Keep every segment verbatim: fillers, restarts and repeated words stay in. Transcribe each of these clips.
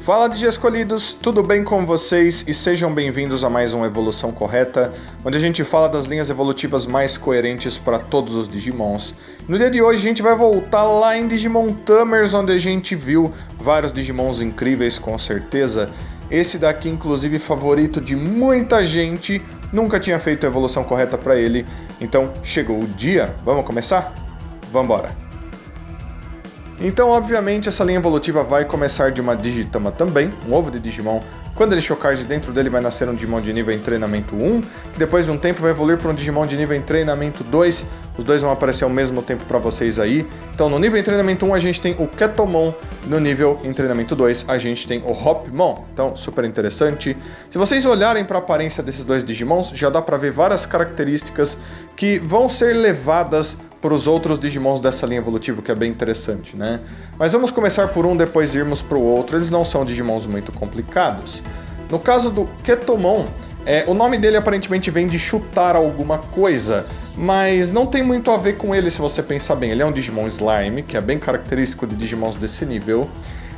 Fala D J escolhidos, tudo bem com vocês? E sejam bem-vindos a mais um Evolução Correta, onde a gente fala das linhas evolutivas mais coerentes para todos os Digimons. No dia de hoje a gente vai voltar lá em Digimon Tamers, onde a gente viu vários Digimons incríveis com certeza. Esse daqui inclusive favorito de muita gente, nunca tinha feito a evolução correta para ele, então chegou o dia, vamos começar? Vambora! Então, obviamente, essa linha evolutiva vai começar de uma Digitama também, um ovo de Digimon. Quando ele chocar de dentro dele vai nascer um Digimon de nível em treinamento um, que depois de um tempo vai evoluir para um Digimon de nível em treinamento dois. Os dois vão aparecer ao mesmo tempo para vocês aí. Então, no nível em treinamento um a gente tem o Ketomon, no nível em treinamento dois a gente tem o Hopmon. Então, super interessante. Se vocês olharem para a aparência desses dois Digimons, já dá para ver várias características que vão ser levadas para os outros Digimons dessa linha evolutiva, que é bem interessante, né? Mas vamos começar por um, depois irmos para o outro. Eles não são Digimons muito complicados. No caso do Ketomon, é, o nome dele aparentemente vem de chutar alguma coisa, mas não tem muito a ver com ele se você pensar bem. Ele é um Digimon Slime, que é bem característico de Digimons desse nível,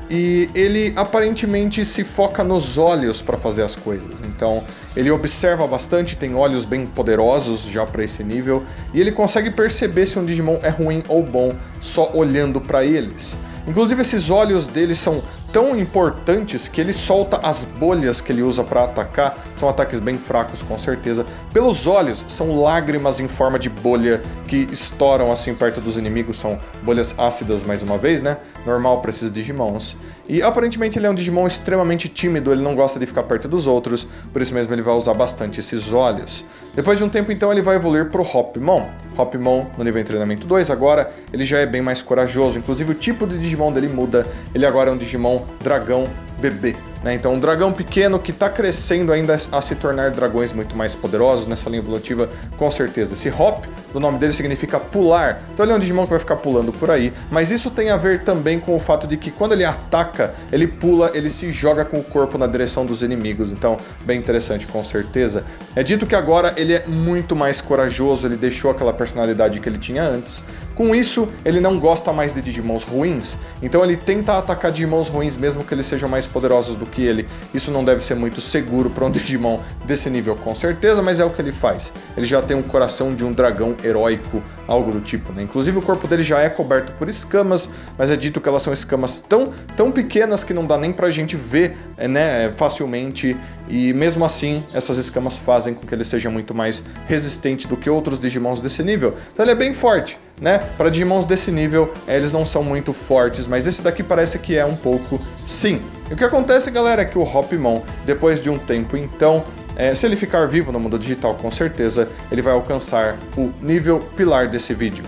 e ele aparentemente se foca nos olhos para fazer as coisas. Então, ele observa bastante, tem olhos bem poderosos já para esse nível, e ele consegue perceber se um Digimon é ruim ou bom só olhando para eles. Inclusive, esses olhos dele são tão importantes que ele solta as bolhas que ele usa para atacar. São ataques bem fracos, com certeza. Pelos olhos, são lágrimas em forma de bolha que estouram assim perto dos inimigos. São bolhas ácidas, mais uma vez, né? Normal para esses Digimons. E aparentemente ele é um Digimon extremamente tímido, ele não gosta de ficar perto dos outros, por isso mesmo ele vai usar bastante esses olhos. Depois de um tempo, então, ele vai evoluir para o Hopmon. Hopmon, no nível em treinamento dois, agora ele já é bem mais corajoso. Inclusive o tipo de Digimon dele muda, ele agora é um Digimon dragão bebê, né? Então um dragão pequeno que está crescendo ainda a se tornar dragões muito mais poderosos nessa linha evolutiva, com certeza. Esse Hop, o nome dele significa pular, então ele é um Digimon que vai ficar pulando por aí, mas isso tem a ver também com o fato de que quando ele ataca, ele pula, ele se joga com o corpo na direção dos inimigos, então bem interessante, com certeza. É dito que agora ele é muito mais corajoso, ele deixou aquela personalidade que ele tinha antes. Com isso, ele não gosta mais de Digimons ruins, então ele tenta atacar Digimons ruins mesmo que eles sejam mais poderosos do que ele. Isso não deve ser muito seguro para um Digimon desse nível, com certeza, mas é o que ele faz. Ele já tem um coração de um dragão heróico, algo do tipo, né? Inclusive o corpo dele já é coberto por escamas, mas é dito que elas são escamas tão, tão pequenas que não dá nem pra gente ver, né, facilmente, e mesmo assim essas escamas fazem com que ele seja muito mais resistente do que outros Digimons desse nível. Então ele é bem forte, né? Para Digimons desse nível, eles não são muito fortes, mas esse daqui parece que é um pouco sim. E o que acontece, galera, é que o Hopmon, depois de um tempo, então, é, se ele ficar vivo no mundo digital, com certeza, ele vai alcançar o nível pilar desse vídeo.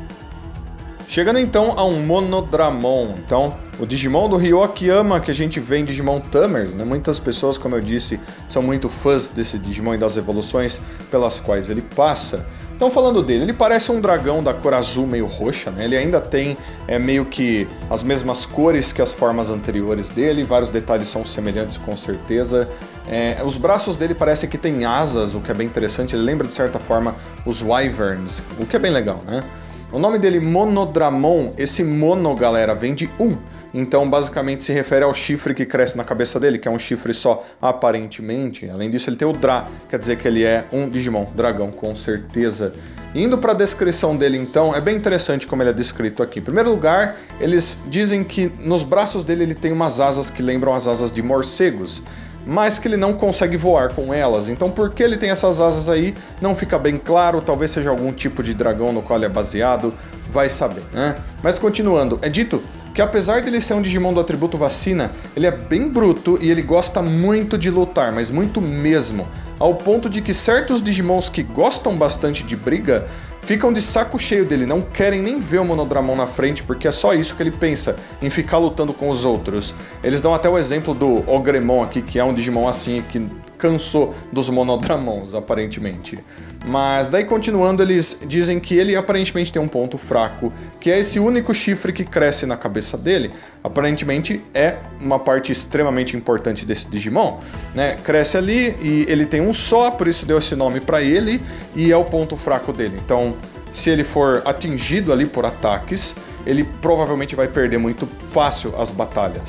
Chegando então a um Monodramon, então, o Digimon do Ryo Akiyama, que a gente vê em Digimon Tamers, né? Muitas pessoas, como eu disse, são muito fãs desse Digimon e das evoluções pelas quais ele passa. Então, falando dele, ele parece um dragão da cor azul meio roxa, né? Ele ainda tem é, meio que as mesmas cores que as formas anteriores dele, vários detalhes são semelhantes, com certeza. É, os braços dele parecem que tem asas, o que é bem interessante, ele lembra de certa forma os Wyverns, o que é bem legal, né? O nome dele, Monodramon, esse mono, galera, vem de um. Então, basicamente, se refere ao chifre que cresce na cabeça dele, que é um chifre só, aparentemente. Além disso, ele tem o Dra, quer dizer que ele é um Digimon, dragão, com certeza. Indo para a descrição dele, então, é bem interessante como ele é descrito aqui. Em primeiro lugar, eles dizem que nos braços dele ele tem umas asas que lembram as asas de morcegos, mas que ele não consegue voar com elas. Então, por que ele tem essas asas aí, não fica bem claro, talvez seja algum tipo de dragão no qual ele é baseado, vai saber, né? Mas continuando, é dito que apesar dele ser um Digimon do atributo vacina, ele é bem bruto e ele gosta muito de lutar, mas muito mesmo, ao ponto de que certos Digimons que gostam bastante de briga ficam de saco cheio dele, não querem nem ver o Monodramon na frente, porque é só isso que ele pensa, em ficar lutando com os outros. Eles dão até o exemplo do Ogremon aqui, que é um Digimon assim, que cansou dos Monodramons, aparentemente. Mas daí, continuando, eles dizem que ele aparentemente tem um ponto fraco, que é esse único chifre que cresce na cabeça dele. Aparentemente é uma parte extremamente importante desse Digimon, né? Cresce ali e ele tem um só, por isso deu esse nome para ele, e é o ponto fraco dele. Então, se ele for atingido ali por ataques, ele provavelmente vai perder muito fácil as batalhas.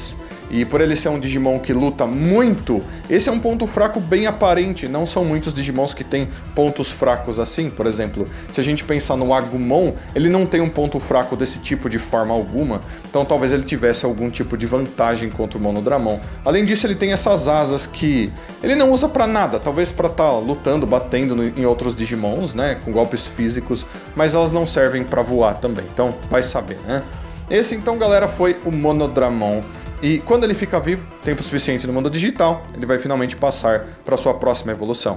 e por ele ser um Digimon que luta muito, esse é um ponto fraco bem aparente. Não são muitos Digimons que têm pontos fracos assim. Por exemplo, se a gente pensar no Agumon, ele não tem um ponto fraco desse tipo de forma alguma, então talvez ele tivesse algum tipo de vantagem contra o Monodramon. Além disso, ele tem essas asas que ele não usa pra nada, talvez pra estar tá lutando, batendo no, em outros Digimons, né, com golpes físicos, mas elas não servem pra voar também, então vai saber, né? Esse então, galera, foi o Monodramon. E quando ele fica vivo, tempo suficiente no mundo digital, ele vai finalmente passar para sua próxima evolução.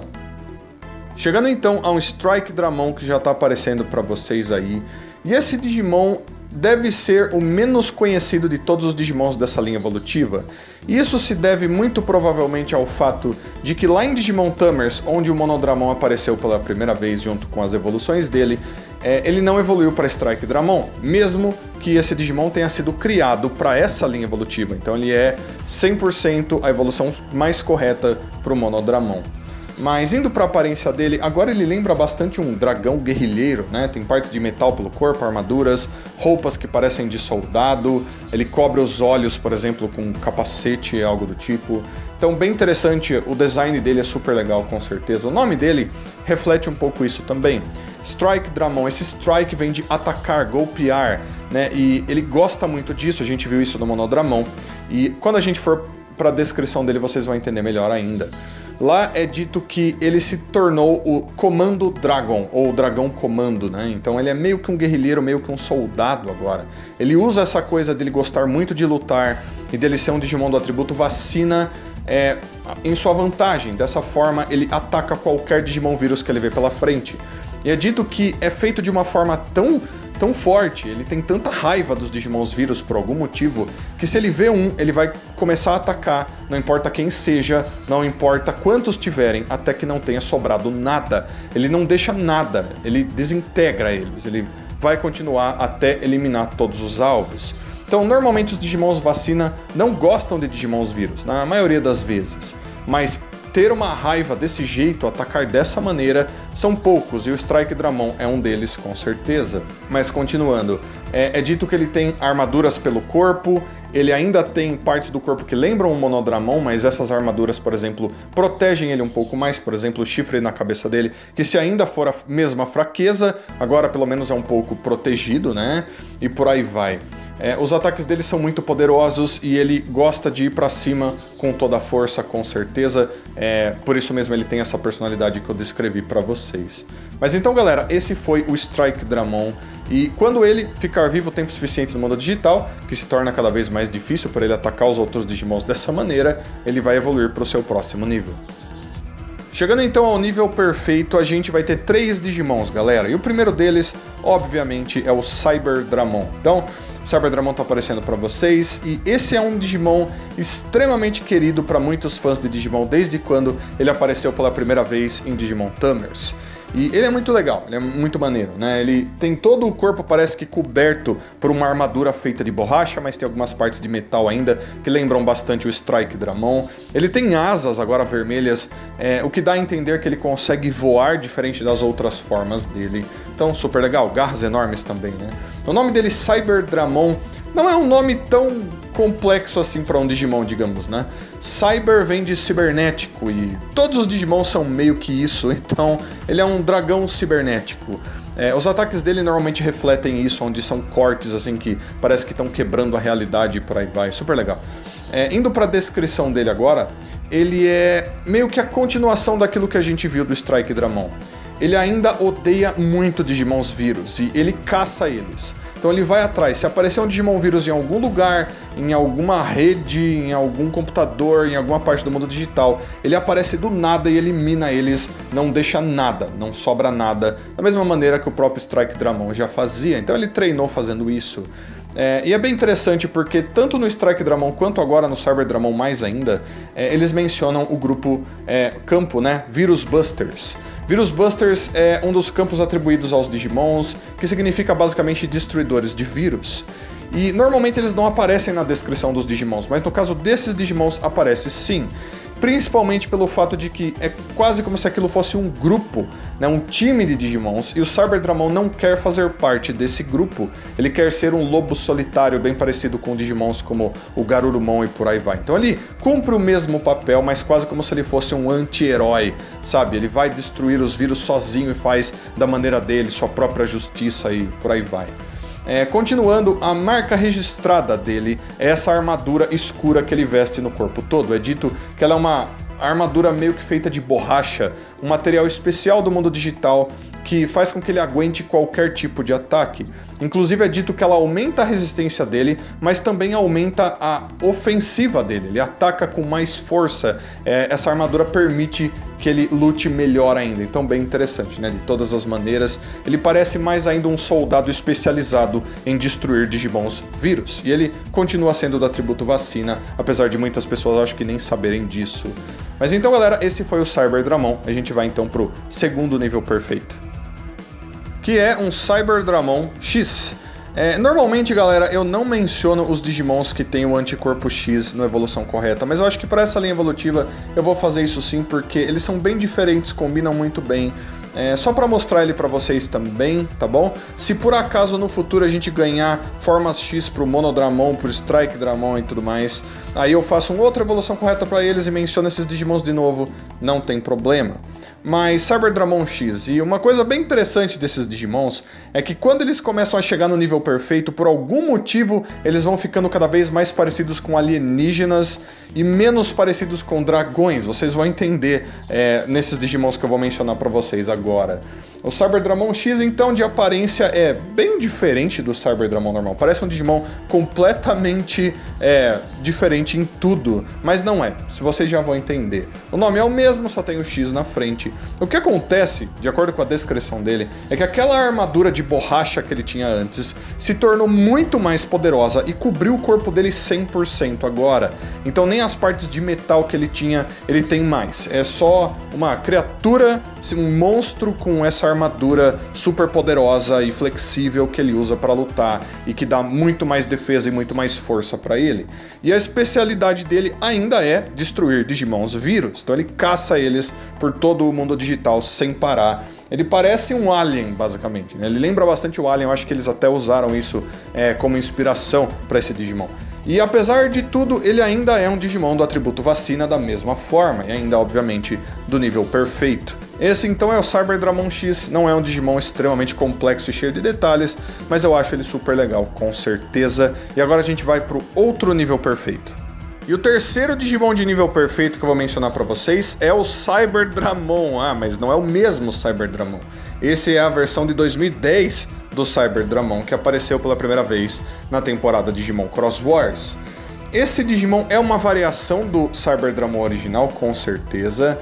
Chegando então a um Strike Dramon que já está aparecendo para vocês aí. E esse Digimon deve ser o menos conhecido de todos os Digimons dessa linha evolutiva. E isso se deve muito provavelmente ao fato de que lá em Digimon Tamers, onde o Monodramon apareceu pela primeira vez junto com as evoluções dele, É, ele não evoluiu para Strike Dramon, mesmo que esse Digimon tenha sido criado para essa linha evolutiva. Então ele é cem por cento a evolução mais correta para o Monodramon. Mas indo para a aparência dele, agora ele lembra bastante um dragão guerrilheiro, né? Tem partes de metal pelo corpo, armaduras, roupas que parecem de soldado, ele cobre os olhos, por exemplo, com um capacete, algo do tipo. Então, bem interessante, o design dele é super legal, com certeza. O nome dele reflete um pouco isso também. Strike Dramon, esse strike vem de atacar, golpear, né? E ele gosta muito disso, a gente viu isso no Monodramon. E quando a gente for para a descrição dele, vocês vão entender melhor ainda. Lá é dito que ele se tornou o Comando Dragon, ou Dragão Comando, né? Então ele é meio que um guerrilheiro, meio que um soldado agora. Ele usa essa coisa dele gostar muito de lutar e dele ser um Digimon do atributo Vacina é, em sua vantagem. Dessa forma, ele ataca qualquer Digimon vírus que ele vê pela frente. E é dito que é feito de uma forma tão, tão forte, ele tem tanta raiva dos Digimons vírus por algum motivo, que se ele vê um, ele vai começar a atacar, não importa quem seja, não importa quantos tiverem, até que não tenha sobrado nada. Ele não deixa nada, ele desintegra eles, ele vai continuar até eliminar todos os alvos. Então, normalmente os Digimons Vacina não gostam de Digimons vírus, na maioria das vezes, mas ter uma raiva desse jeito, atacar dessa maneira, são poucos, e o Strike Dramon é um deles, com certeza. Mas continuando, é, é dito que ele tem armaduras pelo corpo, ele ainda tem partes do corpo que lembram o Monodramon, mas essas armaduras, por exemplo, protegem ele um pouco mais, por exemplo, o chifre na cabeça dele, que se ainda for a mesma fraqueza, agora pelo menos é um pouco protegido, né? E por aí vai. É, os ataques dele são muito poderosos e ele gosta de ir pra cima com toda a força, com certeza. É, por isso mesmo ele tem essa personalidade que eu descrevi pra vocês. Mas então, galera, esse foi o Strike Dramon. E quando ele ficar vivo o tempo suficiente no mundo digital, que se torna cada vez mais difícil para ele atacar os outros Digimons dessa maneira, ele vai evoluir para o seu próximo nível. Chegando então ao nível perfeito, a gente vai ter três Digimons, galera. E o primeiro deles, obviamente, é o Cyber Dramon. Então, Cyber Dramon tá aparecendo para vocês, e esse é um Digimon extremamente querido para muitos fãs de Digimon desde quando ele apareceu pela primeira vez em Digimon Tamers. E ele é muito legal, ele é muito maneiro, né? Ele tem todo o corpo, parece que coberto por uma armadura feita de borracha, mas tem algumas partes de metal ainda que lembram bastante o Strike Dramon. Ele tem asas agora vermelhas, é, o que dá a entender que ele consegue voar diferente das outras formas dele. Então, super legal, garras enormes também, né? O nome dele, Cyber Dramon, não é um nome tão complexo assim para um Digimon, digamos, né? Cyber vem de cibernético e todos os Digimon são meio que isso, então ele é um dragão cibernético. É, os ataques dele normalmente refletem isso, onde são cortes assim que parece que estão quebrando a realidade e por aí vai, super legal. É, indo para a descrição dele agora, ele é meio que a continuação daquilo que a gente viu do Strike Dramon. Ele ainda odeia muito Digimons vírus e ele caça eles. Então ele vai atrás, se aparecer um Digimon vírus em algum lugar, em alguma rede, em algum computador, em alguma parte do mundo digital, ele aparece do nada e elimina eles, não deixa nada, não sobra nada, da mesma maneira que o próprio Strike Dramon já fazia, então ele treinou fazendo isso. É, e é bem interessante porque tanto no Strike Dramon quanto agora no Cyber Dramon mais ainda, é, eles mencionam o grupo é, campo, né, Virus Busters. Virus Busters é um dos campos atribuídos aos Digimons, que significa basicamente destruidores de vírus. E normalmente eles não aparecem na descrição dos Digimons, mas no caso desses Digimons aparece sim. principalmente pelo fato de que é quase como se aquilo fosse um grupo, né, um time de Digimons, e o Cyberdramon não quer fazer parte desse grupo, ele quer ser um lobo solitário bem parecido com Digimons como o Garurumon e por aí vai. Então ele cumpre o mesmo papel, mas quase como se ele fosse um anti-herói, sabe? Ele vai destruir os vírus sozinho e faz da maneira dele, sua própria justiça e por aí vai. É, continuando, a marca registrada dele é essa armadura escura que ele veste no corpo todo. É dito que ela é uma armadura meio que feita de borracha, um material especial do mundo digital que faz com que ele aguente qualquer tipo de ataque. Inclusive é dito que ela aumenta a resistência dele, mas também aumenta a ofensiva dele. Ele ataca com mais força. É, essa armadura permite que ele lute melhor ainda. Então bem interessante, né? De todas as maneiras. Ele parece mais ainda um soldado especializado em destruir Digimons vírus. E ele continua sendo do atributo vacina, apesar de muitas pessoas acho que nem saberem disso. Mas então galera, esse foi o Cyberdramon. A gente vai então pro segundo nível perfeito, que é um Cyberdramon X. É, normalmente, galera, eu não menciono os Digimons que têm o anticorpo X na evolução correta, mas eu acho que para essa linha evolutiva eu vou fazer isso sim, porque eles são bem diferentes, combinam muito bem. É, só para mostrar ele para vocês também, tá bom? Se por acaso no futuro a gente ganhar formas X pro Monodramon, pro Strike Dramon e tudo mais, aí eu faço uma outra evolução correta para eles e menciono esses Digimons de novo, não tem problema. Mas Cyberdramon X, e uma coisa bem interessante desses Digimons é que quando eles começam a chegar no nível perfeito, por algum motivo eles vão ficando cada vez mais parecidos com alienígenas e menos parecidos com dragões. Vocês vão entender é, nesses Digimons que eu vou mencionar para vocês agora. O Cyberdramon X, então, de aparência é bem diferente do Cyberdramon normal. Parece um Digimon completamente é, diferente em tudo, mas não é. Se vocês já vão entender. O nome é o mesmo, só tem o X na frente. O que acontece, de acordo com a descrição dele, é que aquela armadura de borracha que ele tinha antes se tornou muito mais poderosa e cobriu o corpo dele cem por cento agora. Então nem as partes de metal que ele tinha, ele tem mais. É só uma criatura, um monstro com essa armadura super poderosa e flexível que ele usa para lutar e que dá muito mais defesa e muito mais força para ele. E a especialidade dele ainda é destruir Digimons vírus. Então ele caça eles por todo o mundo digital sem parar. Ele parece um alien, basicamente, né? Ele lembra bastante o alien, eu acho que eles até usaram isso é, como inspiração para esse Digimon. E apesar de tudo, ele ainda é um Digimon do atributo vacina da mesma forma, e ainda, obviamente, do nível perfeito. Esse então é o Cyberdramon X, não é um Digimon extremamente complexo e cheio de detalhes, mas eu acho ele super legal, com certeza. E agora a gente vai para o outro nível perfeito. E o terceiro Digimon de nível perfeito que eu vou mencionar para vocês é o Cyberdramon. Ah, mas não é o mesmo Cyberdramon. Esse é a versão de dois mil e dez do Cyberdramon, que apareceu pela primeira vez na temporada Digimon Cross Wars. Esse Digimon é uma variação do Cyberdramon original, com certeza,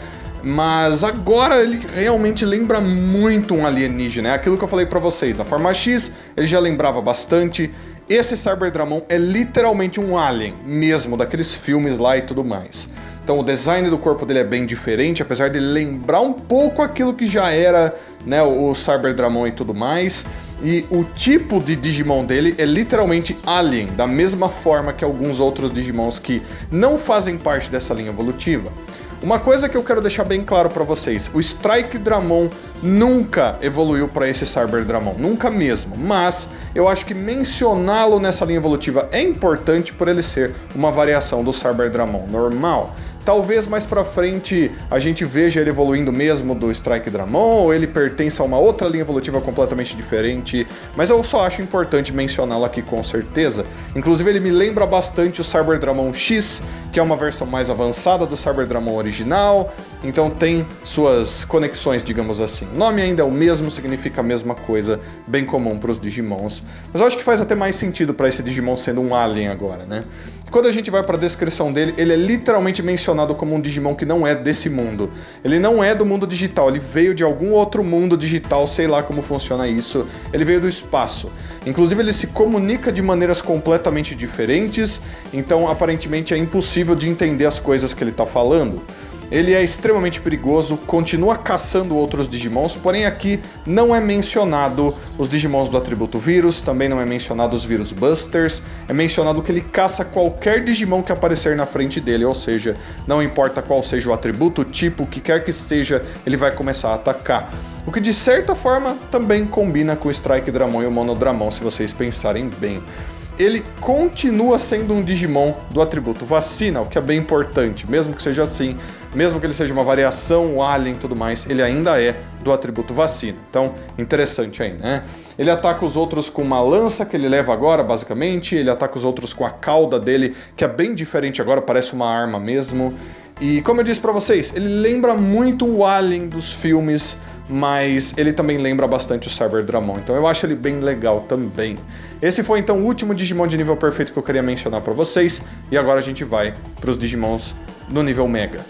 mas agora ele realmente lembra muito um alienígena. É aquilo que eu falei pra vocês, na forma X ele já lembrava bastante. Esse Cyberdramon é literalmente um alien mesmo, daqueles filmes lá e tudo mais. Então o design do corpo dele é bem diferente, apesar de lembrar um pouco aquilo que já era, né, o Cyberdramon e tudo mais. E o tipo de Digimon dele é literalmente alien, da mesma forma que alguns outros Digimons que não fazem parte dessa linha evolutiva. Uma coisa que eu quero deixar bem claro para vocês, o Strike Dramon nunca evoluiu para esse Cyberdramon, nunca mesmo, mas eu acho que mencioná-lo nessa linha evolutiva é importante por ele ser uma variação do Cyberdramon normal. Talvez mais pra frente a gente veja ele evoluindo mesmo do Strike Dramon, ou ele pertence a uma outra linha evolutiva completamente diferente, mas eu só acho importante mencioná-lo aqui com certeza. Inclusive ele me lembra bastante o Cyberdramon X, que é uma versão mais avançada do Cyberdramon original, então tem suas conexões, digamos assim. O nome ainda é o mesmo, significa a mesma coisa, bem comum para os Digimons, mas eu acho que faz até mais sentido para esse Digimon sendo um alien agora, né? Quando a gente vai para a descrição dele, ele é literalmente mencionado como um Digimon que não é desse mundo. Ele não é do mundo digital, ele veio de algum outro mundo digital, sei lá como funciona isso. Ele veio do espaço. Inclusive ele se comunica de maneiras completamente diferentes, então aparentemente é impossível de entender as coisas que ele está falando. ele é extremamente perigoso, continua caçando outros Digimons, porém aqui não é mencionado os Digimons do atributo vírus, também não é mencionado os vírus busters, é mencionado que ele caça qualquer Digimon que aparecer na frente dele, ou seja, não importa qual seja o atributo, o tipo, o que quer que seja, ele vai começar a atacar. O que de certa forma também combina com o Strike Dramon e o Mono Dramon, se vocês pensarem bem. Ele continua sendo um Digimon do atributo vacina, o que é bem importante, mesmo que seja assim, mesmo que ele seja uma variação, um alien e tudo mais, ele ainda é do atributo vacina. Então, interessante aí, né? Ele ataca os outros com uma lança que ele leva agora, basicamente, ele ataca os outros com a cauda dele, que é bem diferente agora, parece uma arma mesmo. E como eu disse pra vocês, ele lembra muito o alien dos filmes, mas ele também lembra bastante o Cyber Dramon, então eu acho ele bem legal também. Esse foi então o último Digimon de nível perfeito que eu queria mencionar pra vocês, e agora a gente vai pros Digimons no nível Mega.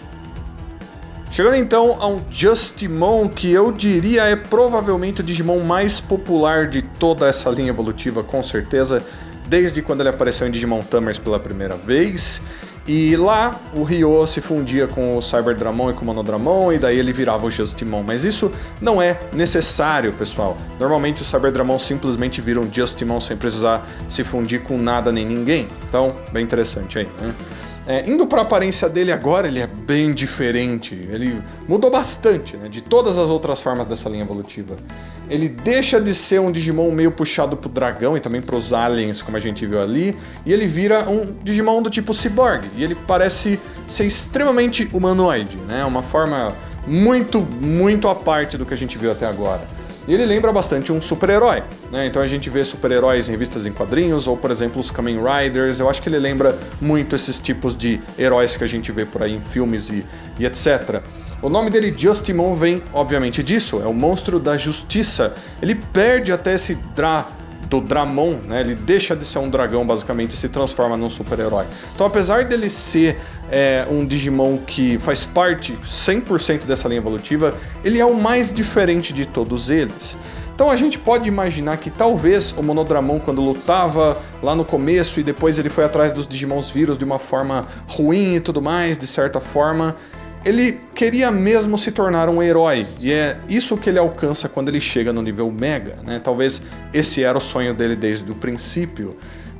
Chegando então a um Justimon, que eu diria é provavelmente o Digimon mais popular de toda essa linha evolutiva, com certeza, desde quando ele apareceu em Digimon Tamers pela primeira vez. E lá o Ryo se fundia com o Cyber Dramon e com o Mono Dramon, e daí ele virava o Justimon. Mas isso não é necessário, pessoal. Normalmente o Cyber Dramon simplesmente vira um Justimon sem precisar se fundir com nada nem ninguém. Então, bem interessante aí, né? É, indo para a aparência dele agora, ele é bem diferente, ele mudou bastante, né, de todas as outras formas dessa linha evolutiva. Ele deixa de ser um Digimon meio puxado pro dragão e também pros aliens, como a gente viu ali, e ele vira um Digimon do tipo Cyborg, e ele parece ser extremamente humanoide, né, uma forma muito, muito à parte do que a gente viu até agora. E ele lembra bastante um super-herói, né? Então a gente vê super-heróis em revistas em quadrinhos, ou por exemplo os Kamen Riders. Eu acho que ele lembra muito esses tipos de heróis que a gente vê por aí em filmes e, e etcétera. O nome dele, Justimon, vem obviamente disso, é o monstro da justiça. Ele perde até esse Dra... do Dramon, né? Ele deixa de ser um dragão basicamente e se transforma num super-herói. Então apesar dele ser é, um Digimon que faz parte cem por cento dessa linha evolutiva, ele é o mais diferente de todos eles. Então a gente pode imaginar que talvez o Mono Dramon, quando lutava lá no começo e depois ele foi atrás dos Digimons vírus de uma forma ruim e tudo mais, de certa forma, ele queria mesmo se tornar um herói, e é isso que ele alcança quando ele chega no nível Mega, né? Talvez esse era o sonho dele desde o princípio.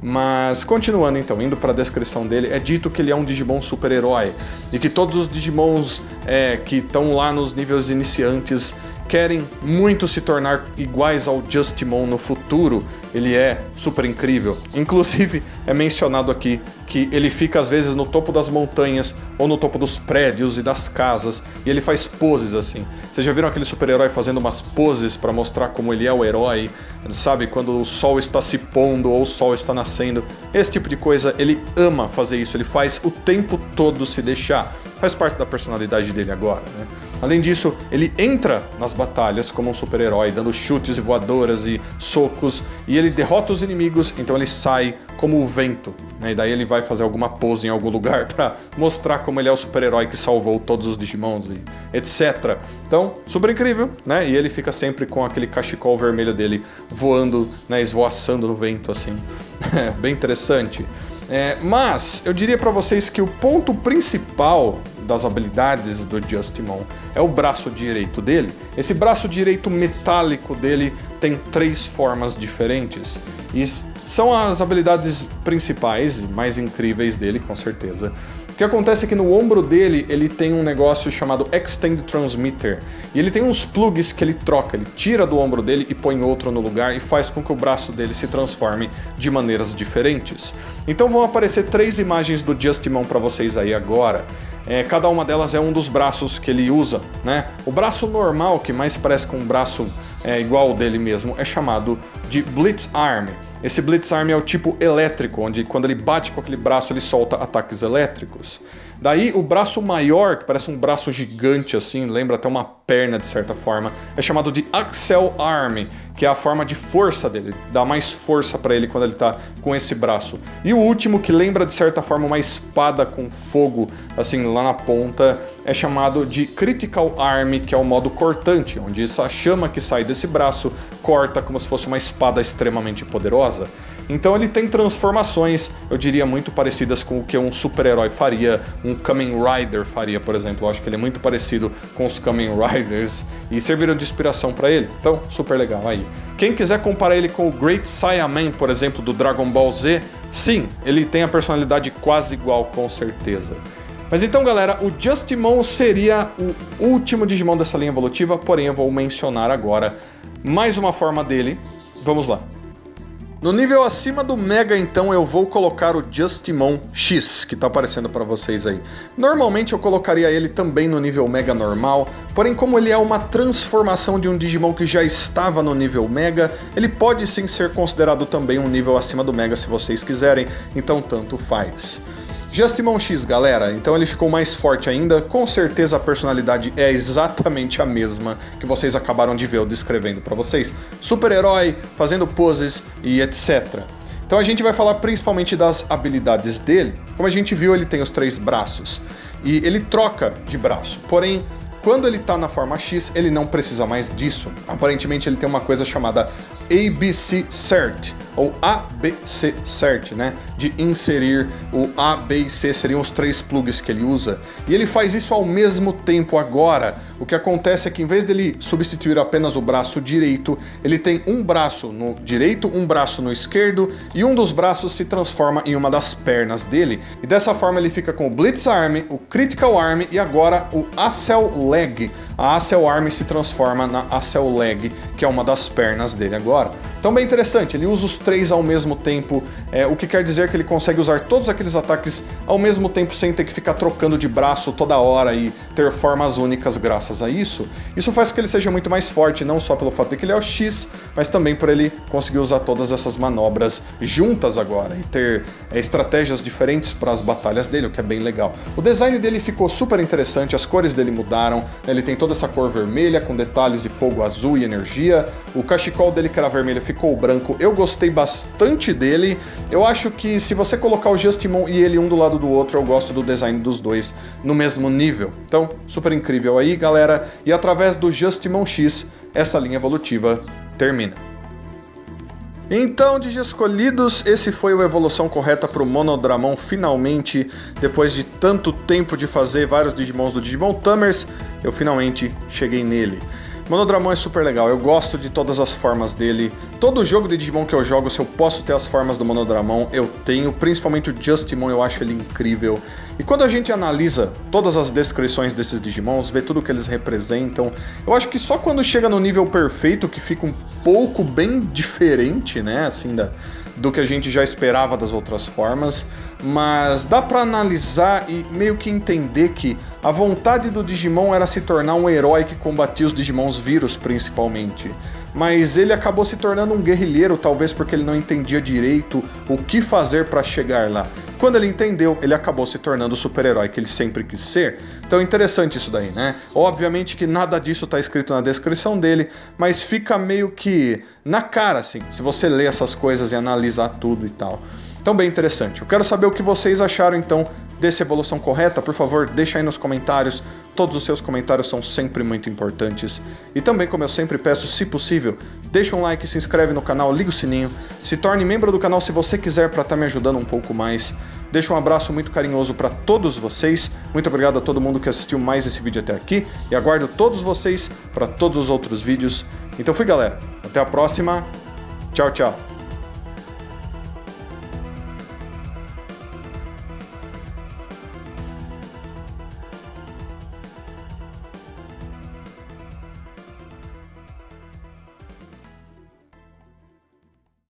Mas continuando então, indo para a descrição dele, é dito que ele é um Digimon super-herói, e que todos os Digimons é, que estão lá nos níveis iniciantes querem muito se tornar iguais ao Justimon no futuro. Ele é super incrível. Inclusive, é mencionado aqui que ele fica às vezes no topo das montanhas ou no topo dos prédios e das casas, e ele faz poses assim. Vocês já viram aquele super-herói fazendo umas poses para mostrar como ele é o herói? Sabe, quando o sol está se pondo ou o sol está nascendo? Esse tipo de coisa, ele ama fazer isso, ele faz o tempo todo se deixar. Faz parte da personalidade dele agora, né? Além disso, ele entra nas batalhas como um super-herói, dando chutes e voadoras e socos, e ele derrota os inimigos, então ele sai como o vento, né? E daí ele vai fazer alguma pose em algum lugar pra mostrar como ele é o super-herói que salvou todos os Digimons e etcétera. Então, super incrível, né? E ele fica sempre com aquele cachecol vermelho dele voando, né? Esvoaçando no vento, assim. É bem interessante. É, mas eu diria pra vocês que o ponto principal das habilidades do Justimon é o braço direito dele. Esse braço direito metálico dele tem três formas diferentes, e são as habilidades principais e mais incríveis dele, com certeza. O que acontece é que no ombro dele ele tem um negócio chamado Extend Transmitter, e ele tem uns plugs que ele troca, ele tira do ombro dele e põe outro no lugar e faz com que o braço dele se transforme de maneiras diferentes. Então vão aparecer três imagens do Justimon para vocês aí agora. É, cada uma delas é um dos braços que ele usa, né? O braço normal, que mais parece com um braço é, igual ao dele mesmo, é chamado de Blitz Arm. Esse Blitz Arm é o tipo elétrico, onde quando ele bate com aquele braço ele solta ataques elétricos. Daí o braço maior, que parece um braço gigante assim, lembra até uma perna de certa forma, é chamado de Axel Arm, que é a forma de força dele, dá mais força pra ele quando ele tá com esse braço. E o último, que lembra de certa forma uma espada com fogo, assim, lá na ponta, é chamado de Critical Arm, que é o modo cortante, onde essa chama que sai desse braço corta como se fosse uma espada extremamente poderosa. Então ele tem transformações, eu diria, muito parecidas com o que um super-herói faria, um Kamen Rider faria, por exemplo. Eu acho que ele é muito parecido com os Kamen Riders e serviram de inspiração para ele. Então, super legal aí. Quem quiser comparar ele com o Great Saiyaman, por exemplo, do Dragon Ball Z, sim, ele tem a personalidade quase igual, com certeza. Mas então, galera, o Justimon seria o último Digimon dessa linha evolutiva, porém eu vou mencionar agora mais uma forma dele. Vamos lá. No nível acima do Mega, então, eu vou colocar o Justimon X, que tá aparecendo para vocês aí. Normalmente eu colocaria ele também no nível Mega normal, porém como ele é uma transformação de um Digimon que já estava no nível Mega, ele pode sim ser considerado também um nível acima do Mega se vocês quiserem, então tanto faz. Justimon X, galera, então ele ficou mais forte ainda, com certeza a personalidade é exatamente a mesma que vocês acabaram de ver eu descrevendo para vocês. Super-herói, fazendo poses e etcétera. Então a gente vai falar principalmente das habilidades dele. Como a gente viu, ele tem os três braços e ele troca de braço, porém quando ele tá na forma X, ele não precisa mais disso. Aparentemente ele tem uma coisa chamada A B C Cert, ou A B C Cert, né? De inserir o A, B e C seriam os três plugs que ele usa. E ele faz isso ao mesmo tempo agora. O que acontece é que em vez dele substituir apenas o braço direito, ele tem um braço no direito, um braço no esquerdo, e um dos braços se transforma em uma das pernas dele. E dessa forma ele fica com o Blitz Arm, o Critical Arm e agora o Accel Leg. A Accel Arm se transforma na Accel Leg, que é uma das pernas dele agora. Então bem interessante, ele usa os três ao mesmo tempo, é, o que quer dizer que ele consegue usar todos aqueles ataques ao mesmo tempo sem ter que ficar trocando de braço toda hora e ter formas únicas graças a isso. Isso faz com que ele seja muito mais forte, não só pelo fato de que ele é o X, mas também por ele conseguir usar todas essas manobras juntas agora e ter é, estratégias diferentes para as batalhas dele, o que é bem legal. O design dele ficou super interessante, as cores dele mudaram, né? Ele tem toda essa cor vermelha com detalhes de fogo azul e energia, o cachecol dele que era vermelho ficou branco, eu gostei bastante dele. Eu acho que se você colocar o Justimon e ele um do lado do outro, eu gosto do design dos dois no mesmo nível. Então, super incrível aí, galera. E através do Justimon X, essa linha evolutiva termina. Então, Digi escolhidos, esse foi o Evolução Correta para o Monodramon finalmente. Depois de tanto tempo de fazer vários Digimons do Digimon Tamers, eu finalmente cheguei nele. Monodramon é super legal, eu gosto de todas as formas dele. Todo jogo de Digimon que eu jogo, se eu posso ter as formas do Monodramon, eu tenho. Principalmente o Justimon, eu acho ele incrível. E quando a gente analisa todas as descrições desses Digimons, vê tudo que eles representam, eu acho que só quando chega no nível perfeito que fica um pouco bem diferente, né, assim, da, do que a gente já esperava das outras formas. Mas dá pra analisar e meio que entender que a vontade do Digimon era se tornar um herói que combatia os Digimons vírus, principalmente. Mas ele acabou se tornando um guerrilheiro, talvez porque ele não entendia direito o que fazer pra chegar lá. Quando ele entendeu, ele acabou se tornando o super-herói que ele sempre quis ser. Então é interessante isso daí, né? Obviamente que nada disso tá escrito na descrição dele, mas fica meio que na cara, assim, se você lê essas coisas e analisar tudo e tal. Então bem interessante. Eu quero saber o que vocês acharam então dessa evolução correta. Por favor, deixa aí nos comentários. Todos os seus comentários são sempre muito importantes. E também, como eu sempre peço, se possível, deixa um like, se inscreve no canal, liga o sininho, se torne membro do canal se você quiser para estar me ajudando um pouco mais. Deixa um abraço muito carinhoso para todos vocês. Muito obrigado a todo mundo que assistiu mais esse vídeo até aqui. E aguardo todos vocês para todos os outros vídeos. Então fui, galera. Até a próxima. Tchau, tchau.